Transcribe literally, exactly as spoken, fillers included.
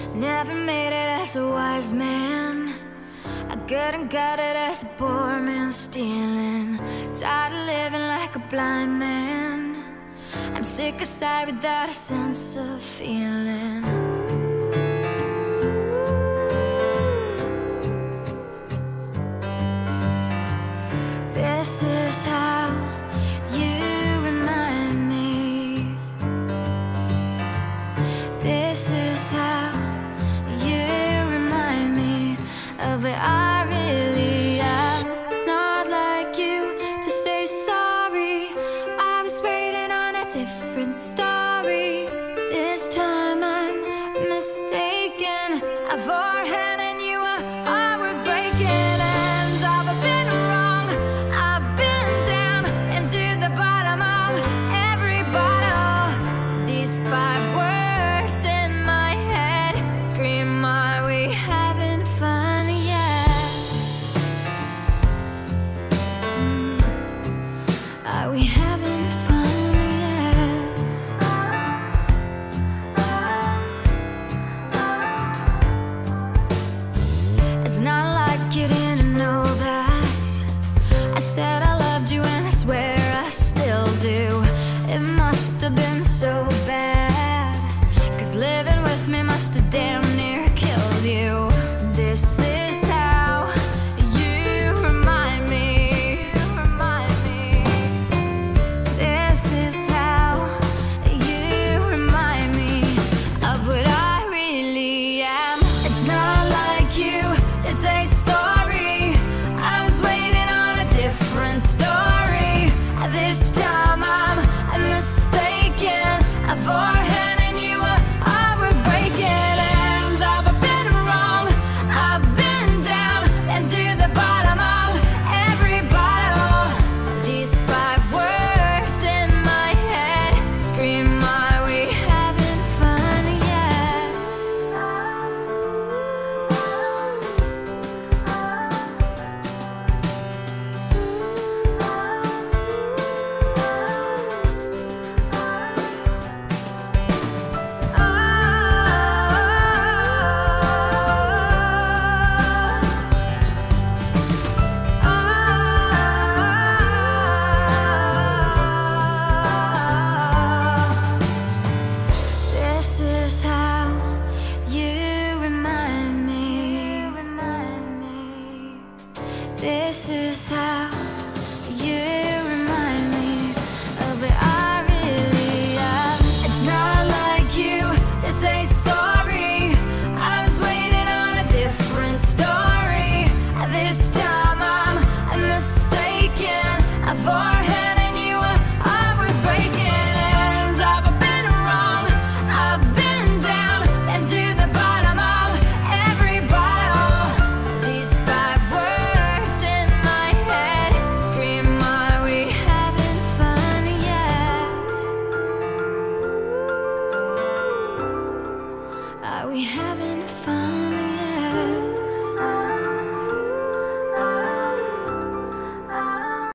Never made it as a wise man. I couldn't got it as a poor man stealing. Tired of living like a blind man. I'm sick aside without a sense of feeling. This is how you remind me. This is how you remind me of where I really am. It's not like you to say sorry. I was waiting on a different story. This time I'm mistaken. I've overhand and you are hard breaking. And I've been wrong, I've been down into the bottom of every bottle. These five words in my head scream, are we having fun yet? Mm. Are we having fun yet? It's not like you didn't know that. I said I loved you and I swear I still do. It must have been so bad, 'cause living with me must have damn near killed you. This is how you remind me. You remind me. This is how you remind me of what I really am. It's not like you to say sorry. I was waiting on a different story. This time I'm mistaken. I've overhand and you are hard breaking. And I've been wrong, I've been down into the bottom of every bottle. These five words in my head scream, are we having fun yet? This is how you remind me. This is how